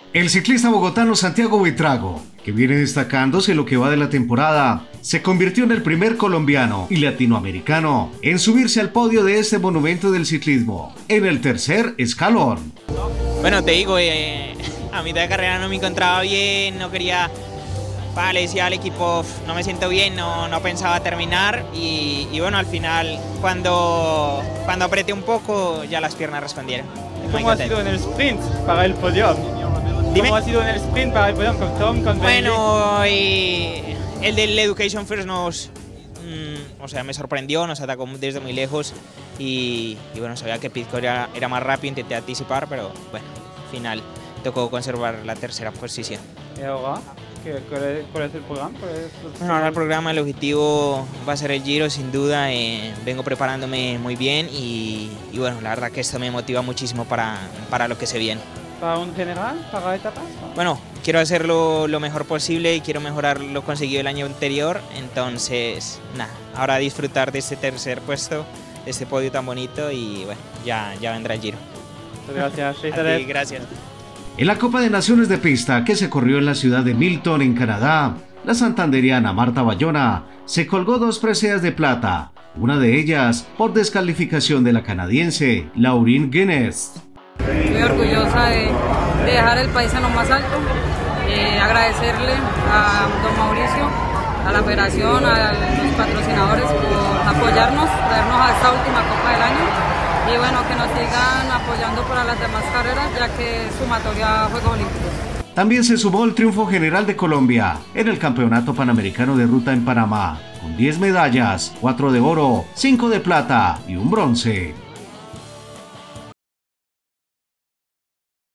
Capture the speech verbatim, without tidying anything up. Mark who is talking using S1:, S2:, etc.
S1: El ciclista bogotano Santiago Buitrago, que viene destacándose lo que va de la temporada, se convirtió en el primer colombiano y latinoamericano en subirse al podio de este monumento del ciclismo, en el tercer escalón.
S2: Bueno, te digo, eh, a mitad de carrera no me encontraba bien, no quería, vale, decía al equipo, no me siento bien, no, no pensaba terminar y, y bueno, al final, cuando, cuando apreté un poco, ya las piernas respondieron.
S3: ¿Cómo ha sido en el sprint para el podio?
S2: Dime.
S3: ¿Cómo ha sido en el sprint para el podio con Tom, con
S2: Bueno, y el del Education First nos, mmm, o sea, me sorprendió, nos atacó desde muy lejos y, y bueno, sabía que Pidcock era, era más rápido, intenté anticipar, pero bueno, al final tocó conservar la tercera posición.
S3: ¿Y ahora? ¿Qué, cuál, es, ¿Cuál es el programa? Es el...
S2: Bueno, ahora el programa, el objetivo va a ser el Giro, sin duda, eh, vengo preparándome muy bien y, y bueno, la verdad que esto me motiva muchísimo para, para lo que se viene.
S3: ¿Para un general? ¿Para etapas?
S2: Bueno, quiero hacerlo lo mejor posible y quiero mejorar lo conseguido el año anterior, entonces, nada, ahora disfrutar de este tercer puesto, de este podio tan bonito y bueno, ya, ya vendrá el Giro.
S3: Gracias.
S2: A ti, gracias.
S1: En la Copa de Naciones de Pista, que se corrió en la ciudad de Milton, en Canadá, la santanderiana Marta Bayona se colgó dos preseas de plata, una de ellas por descalificación de la canadiense Lauryn Guinness.
S4: Muy orgullosa de, de dejar el país en lo más alto, eh, agradecerle a don Mauricio, a la federación, a los patrocinadores por apoyarnos, traernos a esta última Copa del año y bueno, que nos sigan apoyando para las demás carreras ya que es sumatoria a Juegos Olímpicos.
S1: También se sumó el triunfo general de Colombia en el Campeonato Panamericano de Ruta en Panamá, con diez medallas, cuatro de oro, cinco de plata y un bronce.